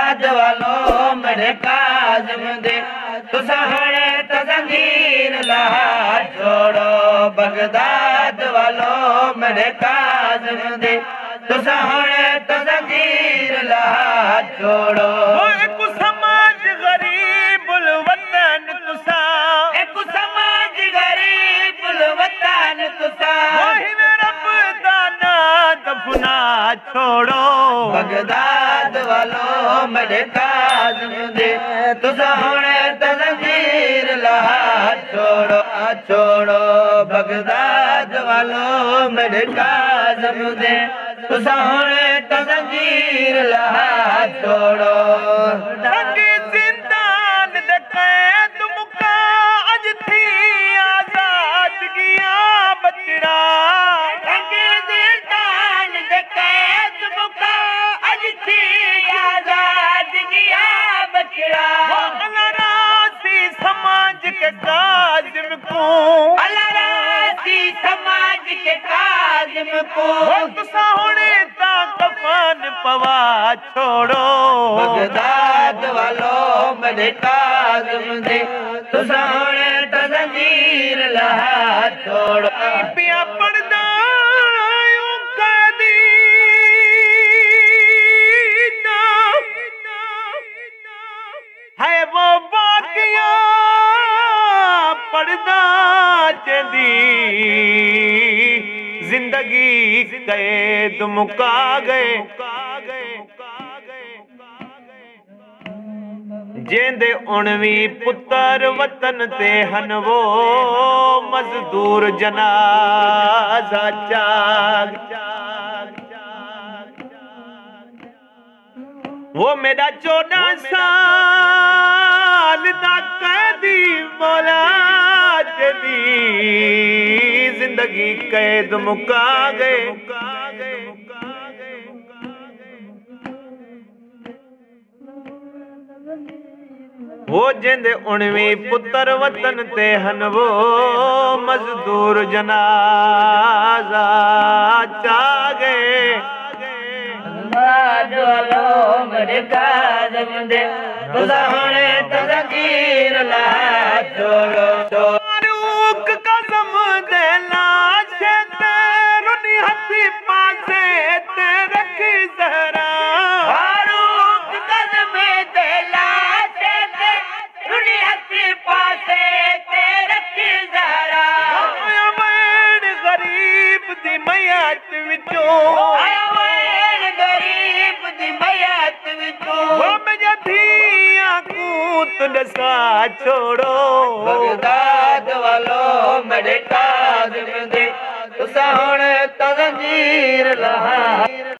Baghdad वालों मेरे काज़िम दे तुसा हुणे तो ज़ंजीर लहा छोड़ो बगदाद वालों मेरे काज़िम दे तुसा हुणे तो ज़ंजीर लहा छोड़ो एक समाज गरीबुल वतन तुसा एक समाज गरीबुल वतन तुसा दफना छोड़ो बगदाद वालों मेरे काज़िम दे तुसा हुणे तो ज़ंजीर लहा छोड़ो छोड़ो बगदाद वालों मेरे काज़िम दे तुसा हुणे तो ज़ंजीर लहा छोड़ो जिंदान दे कैद मुका अज थी आज़ादगियां बचड़ा समाज के काज़िम को अल्लाह समाज के काज़िम को तुसा हुणे ता कफन पवा छोड़ो बगदाद वालों मेरे काज़िम दे तुसा हुणे ता ज़ंजीर लहा छोड़ो पिया पड़दा है वो बाकियां पढ़दा चंदी जिंदगी कैद मुका गए जेंदे उणवी पुत्र वतन ते हन वो मजदूर जनाजा चाग वो मेरा 14 साल दा कैदी मौला जदी जिंदगी कैद मुका गए वो जिंदे उणवी पुत्र वतन ते हन वो मजदूर जनाजा चा गए मेरे काज़िम दे तुसा हुणे तो ज़ंजीर लहा छोड़ो फारूक कसम दे लाश ते रुनी हथी पासे ते रखी ज़हरा फारूक कसम दे लाश ते रुनी हथी पासे ते रखी ज़हरा मैं गरीब दी मैयत विचों दसा छोड़ो बगदाद वालों मेरे काज़िम दे तुसा हुणे तो ज़ंजीर लहा